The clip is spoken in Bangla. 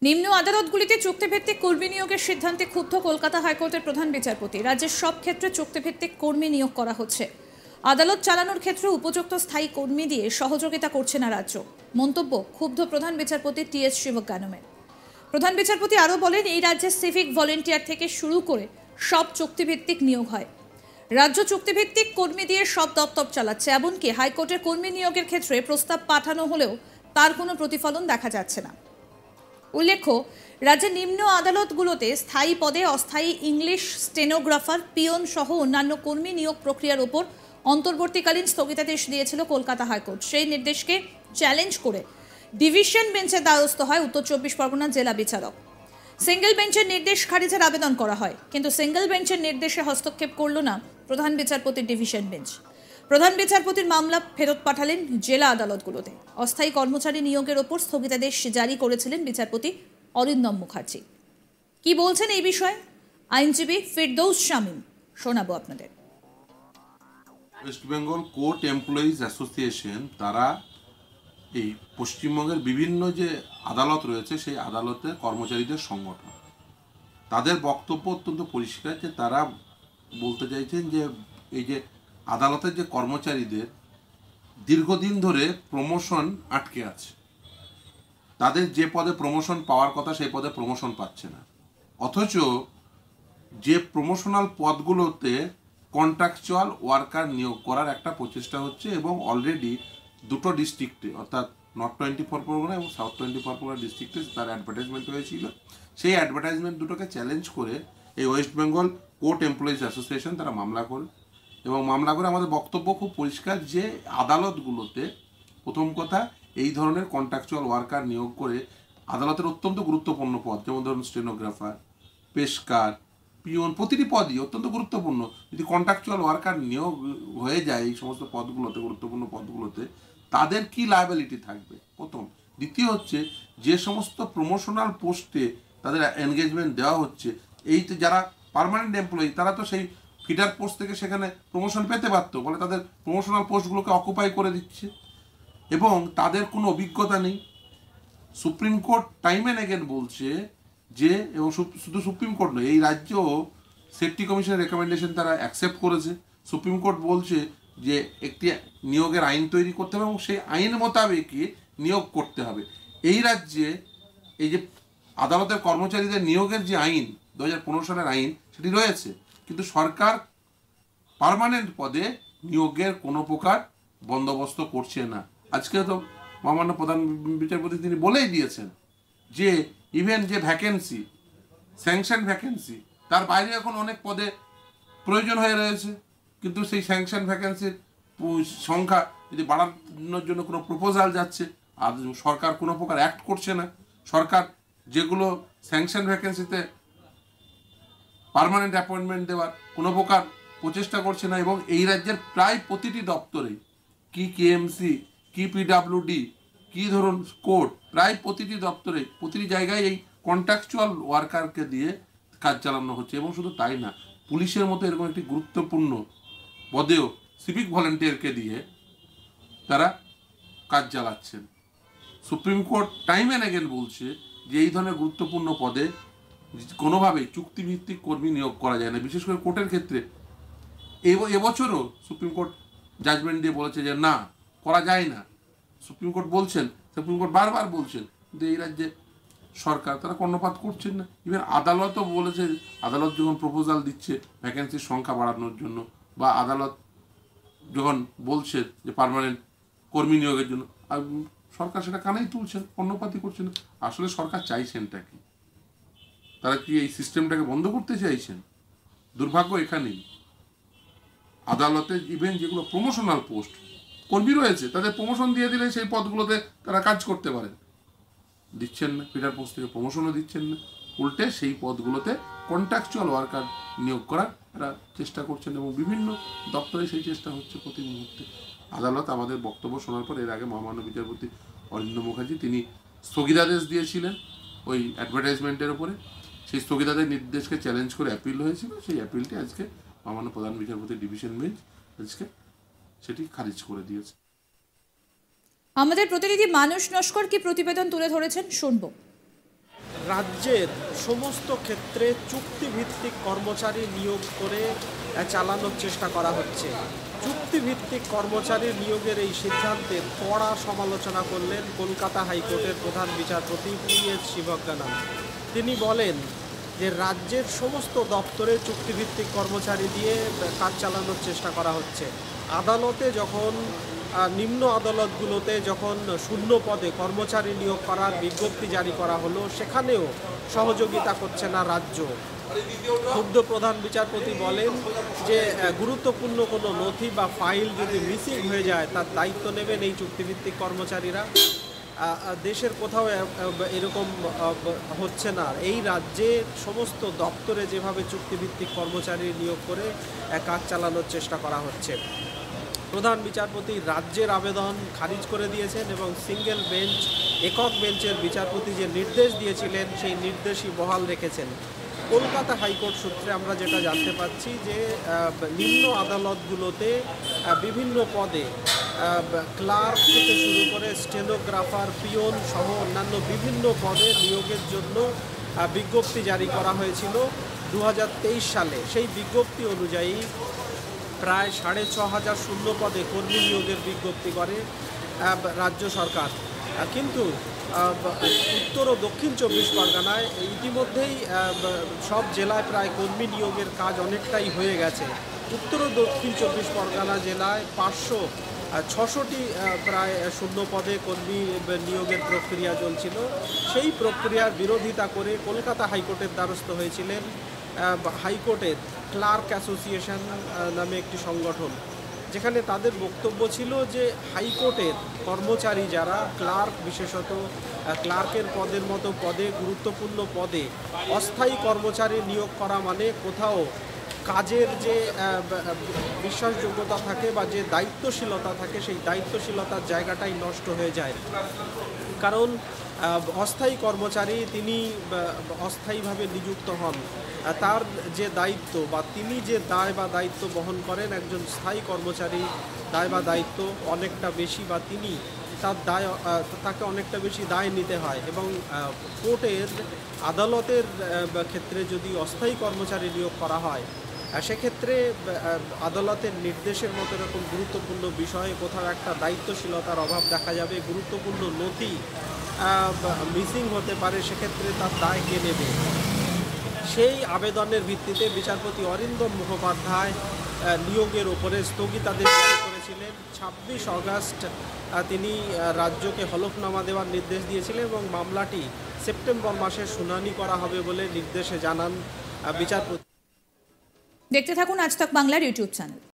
নিম্ন আদালতগুলিতে চুক্তিভিত্তিক কর্মী নিয়োগের সিদ্ধান্তে ক্ষুব্ধ কলকাতা হাইকোর্টের প্রধান বিচারপতি। রাজ্যের সব ক্ষেত্রে চুক্তিভিত্তিক কর্মী নিয়োগ করা হচ্ছে, আদালত চালানোর ক্ষেত্রে উপযুক্ত স্থায়ী কর্মী দিয়ে সহযোগিতা করছে না রাজ্য। মন্তব্য ক্ষুব্ধ প্রধান বিচারপতি টি.এস. শিবজ্ঞানমের। প্রধান বিচারপতি আরও বলেন, এই রাজ্যে সিভিক ভলেন্টিয়ার থেকে শুরু করে সব চুক্তিভিত্তিক নিয়োগ হয়। রাজ্য চুক্তিভিত্তিক কর্মী দিয়ে সব দপ্তর চালাচ্ছে, এমনকি হাইকোর্টের কর্মী নিয়োগের ক্ষেত্রে প্রস্তাব পাঠানো হলেও তার কোনো প্রতিফলন দেখা যাচ্ছে না। উল্লেখ্য, রাজ্যের নিম্ন আদালতগুলোতে স্থায়ী পদে অস্থায়ী ইংলিশ স্টেনোগ্রাফার, পিয়ন সহ অন্যান্য কর্মী নিয়োগ প্রক্রিয়ার ওপর অন্তর্বর্তীকালীন স্থগিতাদেশ দিয়েছিল কলকাতা হাইকোর্ট। সেই নির্দেশকে চ্যালেঞ্জ করে ডিভিশন বেঞ্চের দ্বারস্থ হয় উত্তর 24 পরগনা জেলা বিচারক। সিঙ্গেল বেঞ্চের নির্দেশ খারিজের আবেদন করা হয়, কিন্তু সিঙ্গেল বেঞ্চের নির্দেশে হস্তক্ষেপ করল না প্রধান বিচারপতির ডিভিশন বেঞ্চ। প্রধান বিচারপতির মামলা ফেরত পাঠালেন জেলা আদালতগুলোতে। অস্থায়ী কর্মচারী নিয়োগের ওপর স্থগিতাদেশ জারি করেছিলেন বিচারপতি অরিন্দম মুখার্জি। কি বলছেন এই বিষয়ে আইনজীবী ফিরদৌস শামীম, শোনাবো আপনাদের। West Bengal court employees association তারা এই পশ্চিমবঙ্গের বিভিন্ন যে আদালত রয়েছে সেই আদালতের কর্মচারীদের সংগঠন। তাদের বক্তব্য অত্যন্ত পরিষ্কার যে তারা বলতে চাইছেন যে এই যে আদালতের যে কর্মচারীদের দীর্ঘদিন ধরে প্রমোশন আটকে আছে, তাদের যে পদে প্রমোশন পাওয়ার কথা সেই পদে প্রমোশন পাচ্ছে না, অথচ যে প্রমোশনাল পদগুলোতে কন্ট্রাকচুয়াল ওয়ার্কার নিয়োগ করার একটা প্রচেষ্টা হচ্ছে এবং অলরেডি দুটো ডিস্ট্রিক্টে অর্থাৎ নর্থ 24 পরগনা এবং সাউথ 24 পরগনা ডিস্ট্রিক্টে তার অ্যাডভার্টাইজমেন্ট হয়েছিল। সেই অ্যাডভার্টাইজমেন্ট দুটোকে চ্যালেঞ্জ করে এই West Bengal court employees association তারা মামলা করে, এবং মামলা করে আমাদের বক্তব্য খুব পরিষ্কার যে আদালতগুলোতে প্রথম কথা এই ধরনের কন্ট্রাকচুয়াল ওয়ার্কার নিয়োগ করে আদালতের অত্যন্ত গুরুত্বপূর্ণ পদ, যেমন ধরুন স্টেনোগ্রাফার, পেশকার, পিওন, প্রতিটি পদই অত্যন্ত গুরুত্বপূর্ণ। যদি কন্ট্রাকচুয়াল ওয়ার্কার নিয়োগ হয়ে যায় এই সমস্ত পদগুলোতে, গুরুত্বপূর্ণ পদগুলোতে, তাদের কি লায়াবিলিটি থাকবে প্রথম। দ্বিতীয় হচ্ছে যে সমস্ত প্রমোশনাল পোস্টে তাদের এনগেজমেন্ট দেওয়া হচ্ছে, এই তো যারা পার্মানেন্ট এমপ্লয়ি তারা তো সেই ফিডার পোস্ট থেকে সেখানে প্রমোশন পেতে পারতো, বলে তাদের প্রমোশনাল পোস্টগুলোকে অকুপাই করে দিচ্ছে এবং তাদের কোনো অভিজ্ঞতা নেই। Supreme Court time and again বলছে যে, এবং শুধু সুপ্রিম কোর্ট নয়, এই রাজ্য সেফটি কমিশনের রেকমেন্ডেশন তারা অ্যাকসেপ্ট করেছে। সুপ্রিম কোর্ট বলছে যে একটি নিয়োগের আইন তৈরি করতে হবে এবং সেই আইন মোতাবেকই নিয়োগ করতে হবে। এই রাজ্যে এই যে আদালতের কর্মচারীদের নিয়োগের যে আইন 2015 সালের আইন সেটি রয়েছে, কিন্তু সরকার পার্মানেন্ট পদে নিয়োগের কোনো প্রকার বন্দোবস্ত করছে না। আজকে তো মহামান্য প্রধান বিচারপতি তিনি বলেই দিয়েছেন যে ইভেন যে ভ্যাকেন্সি, স্যাংশন ভ্যাকেন্সি, তার বাইরে এখন অনেক পদে প্রয়োজন হয়ে রয়েছে, কিন্তু সেই স্যাংশন ভ্যাকেন্সির সংখ্যা যদি বাড়ানোর জন্য কোনো প্রপোজাল যাচ্ছে, আর সরকার কোনো প্রকার অ্যাক্ট করছে না। সরকার যেগুলো স্যাংশন ভ্যাকেন্সিতে পার্মানেন্ট অ্যাপয়েন্টমেন্ট দেওয়ার কোনো প্রকার প্রচেষ্টা করছে না, এবং এই রাজ্যের প্রায় প্রতিটি দপ্তরে, কি কেএমসি, কি পিডাব্লিউডি, কি ধরুন কোর্ট, প্রায় প্রতিটি দপ্তরে প্রতিটি জায়গায় এই কন্ট্রাকচুয়াল ওয়ার্কারকে দিয়ে কাজ চালানো হচ্ছে। এবং শুধু তাই না, পুলিশের মতো এরকম একটি গুরুত্বপূর্ণ পদেও সিভিক ভলেন্টিয়ারকে দিয়ে তারা কাজ চালাচ্ছেন। Supreme Court time and again বলছে যে এই ধরনের গুরুত্বপূর্ণ পদে কোনোভাবেই চুক্তিভিত্তিক কর্মী নিয়োগ করা যায় না, বিশেষ করে কোর্টের ক্ষেত্রে। এবছরও সুপ্রিম কোর্ট জাজমেন্ট দিয়ে বলেছে যে না, করা যায় না। সুপ্রিম কোর্ট বলছেন, সুপ্রিম কোর্ট বারবার বলছেন, কিন্তু এই রাজ্যে সরকার তারা কর্ণপাত করছেন না। ইভেন আদালতও বলেছে, আদালত যখন প্রপোজাল দিচ্ছে ভ্যাকেন্সির সংখ্যা বাড়ানোর জন্য, বা আদালত যখন বলছে যে পার্মানেন্ট কর্মী নিয়োগের জন্য, সরকার সেটা কানেই তুলছেন, কর্ণপাতই করছেন। আসলে সরকার চাইছেনটা কি? তারা কি এই সিস্টেমটাকে বন্ধ করতে চাইছেন? দুর্ভাগ্য এখানেই আদালতে ইভেন যেগুলো প্রমোশনাল পোস্ট কর্মী রয়েছে তাদের প্রমোশন দিয়ে দিলে সেই পদগুলোতে তারা কাজ করতে পারেন, দিচ্ছেন না। ফিডার পোস্ট থেকে প্রমোশনও দিচ্ছেন না, উল্টে সেই পদগুলোতে কন্ট্রাকচুয়াল ওয়ার্কার নিয়োগ করার তারা চেষ্টা করছেন, এবং বিভিন্ন দপ্তরে সেই চেষ্টা হচ্ছে প্রতি মুহূর্তে। আদালত আমাদের বক্তব্য শোনার পর এর আগে মহামান্য বিচারপতি অরিন্দম মুখার্জি তিনি স্থগিতাদেশ দিয়েছিলেন ওই অ্যাডভার্টাইজমেন্টের উপরে। সেই স্থগিতাদেশ নির্দেশকে চ্যালেঞ্জ করে অ্যাপিল হয়েছিল, সেই অ্যাপিলটি আজকে মহামান্য প্রধান বিচারপতি ডিভিশন বেঞ্চ আজকে সেটি খারিজ করে দিয়েছে। আমাদের প্রতিনিধি মানুষ নস্কর কি প্রতিবেদন তুলে ধরেছেন, শুনবো। রাজ্যের সমস্ত ক্ষেত্রে চুক্তিভিত্তিক কর্মচারী নিয়োগ করে চালানোর চেষ্টা করা হচ্ছে। চুক্তিভিত্তিক কর্মচারী নিয়োগের এই সিদ্ধান্তের কড়া সমালোচনা করলেন কলকাতা হাইকোর্টের প্রধান বিচারপতি পি.এস. শিবজ্ঞানন্দ। তিনি বলেন যে রাজ্যের সমস্ত দপ্তরে চুক্তিভিত্তিক কর্মচারী দিয়ে কাজ চালানোর চেষ্টা করা হচ্ছে। আদালতে যখন নিম্ন আদালতগুলোতে যখন শূন্য পদে কর্মচারী নিয়োগ করার বিজ্ঞপ্তি জারি করা হলো, সেখানেও সহযোগিতা করছে না রাজ্য। ক্ষুব্ধ প্রধান বিচারপতি বলেন যে গুরুত্বপূর্ণ কোনো নথি বা ফাইল যদি মিসিং হয়ে যায় তার দায়িত্ব নেবেন এই চুক্তিভিত্তিক কর্মচারীরা। দেশের কোথাও এরকম হচ্ছে না। এই রাজ্যে সমস্ত দপ্তরে যেভাবে চুক্তিভিত্তিক কর্মচারী নিয়োগ করে কাজ চালানোর চেষ্টা করা হচ্ছে। প্রধান বিচারপতি রাজ্যের আবেদন খারিজ করে দিয়েছেন এবং সিঙ্গেল বেঞ্চ, একক বেঞ্চের বিচারপতি যে নির্দেশ দিয়েছিলেন সেই নির্দেশই বহাল রেখেছেন। কলকাতা হাইকোর্ট সূত্রে আমরা যেটা জানতে পাচ্ছি যে নিম্ন আদালতগুলোতে বিভিন্ন পদে ক্লার্ক থেকে শুরু করে স্টেনোগ্রাফার, পিয়ন সহ অন্যান্য বিভিন্ন পদে নিয়োগের জন্য বিজ্ঞপ্তি জারি করা হয়েছিল 2023 সালে। সেই বিজ্ঞপ্তি অনুযায়ী প্রায় 6,500 শূন্য পদে কর্মী নিয়োগের বিজ্ঞপ্তি করে রাজ্য সরকার। কিন্তু উত্তর ও দক্ষিণ 24 পরগনায় ইতিমধ্যেই সব জেলায় প্রায় কর্মী নিয়োগের কাজ অনেকটাই হয়ে গেছে। উত্তর ও দক্ষিণ 24 পরগনা জেলায় 566টি প্রায় শূন্য পদে কর্মী নিয়োগের প্রক্রিয়া চলছিল। সেই প্রক্রিয়ার বিরোধিতা করে কলকাতা হাইকোর্টের দ্বারস্থ হয়েছিলেন হাইকোর্টের ক্লার্ক অ্যাসোসিয়েশন নামে একটি সংগঠন, যেখানে তাদের বক্তব্য ছিল যে হাইকোর্টের কর্মচারী যারা ক্লার্ক, বিশেষত ক্লার্কের পদের মতো পদে, গুরুত্বপূর্ণ পদে অস্থায়ী কর্মচারী নিয়োগ করা মানে কোথাও কাজের যে বিশ্বাসযোগ্যতা থাকে বা যে দায়িত্বশীলতা থাকে সেই দায়িত্বশীলতার জায়গাটাই নষ্ট হয়ে যায়। কারণ অস্থায়ী কর্মচারী তিনি অস্থায়ীভাবে নিযুক্ত হন, তার যে দায়িত্ব বা তিনি যে দায় বা দায়িত্ব বহন করেন, একজন স্থায়ী কর্মচারী দায় বা দায়িত্ব অনেকটা বেশি, বা তিনি তাকে অনেকটা বেশি দায় নিতে হয়। এবং কোর্টের আদালতের ক্ষেত্রে যদি অস্থায়ী কর্মচারী নিয়োগ করা হয়, সেক্ষেত্রে আদালতের নির্দেশের মতো এরকম গুরুত্বপূর্ণ বিষয়ে কোথাও একটা দায়িত্বশীলতার অভাব দেখা যাবে, গুরুত্বপূর্ণ নথি মিসিং হতে পারে, সেক্ষেত্রে তার দায় কে নেবে? সেই আবেদনের ভিত্তিতে বিচারপতি অরিন্দম মুখোপাধ্যায় নিয়োগের ওপরে স্থগিতাদেশ জারি করেছিলেন। 26 অগাস্ট তিনি রাজ্যকে হলফনামা দেওয়ার নির্দেশ দিয়েছিলেন এবং মামলাটি সেপ্টেম্বর মাসে শুনানি করা হবে বলে নির্দেশে জানান বিচারপতি। দেখতে থাকুন আজ তক বাংলার ইউটিউব চ্যানেল।